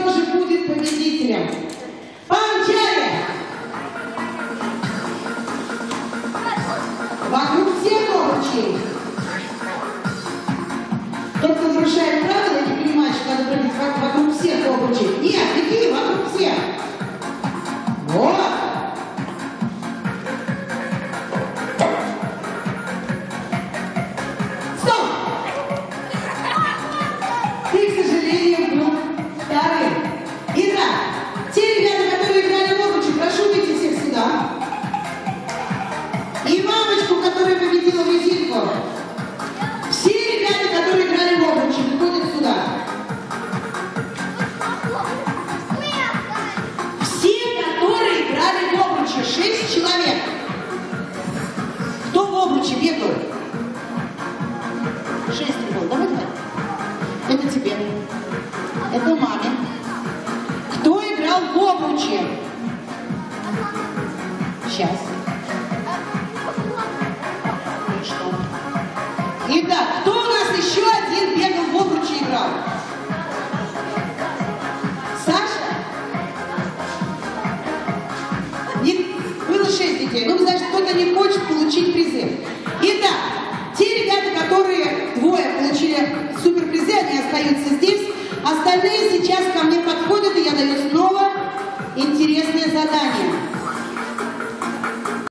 кто же будет победителем? Помчали! Вокруг всех обручей. Тот, кто нарушает правила, не понимает, что надо прыгать вокруг всех обручей. Нет, беги вокруг всех. Вот. Стоп! Ты, к сожалению, был вторым. Итак, те ребята, которые играли в обручи, прошу выйти всех сюда. И мамочку, которая победила в резинку. Все ребята, которые играли в обручи, выходят сюда. Все, которые играли в обручи, 6 человек. Кто в обручи бегал? 6 был. Давай. Это тебе. Это маме. Кто играл в обручи? Сейчас. Итак, кто у нас еще один бегал в обручи играл? Саша? Было 6 детей. Ну, значит, кто-то не хочет получить призы. Итак, те ребята, которые двое получили суперпризы, они остаются здесь. Остальные сейчас ко мне подходят, и я даю снова интересное задание.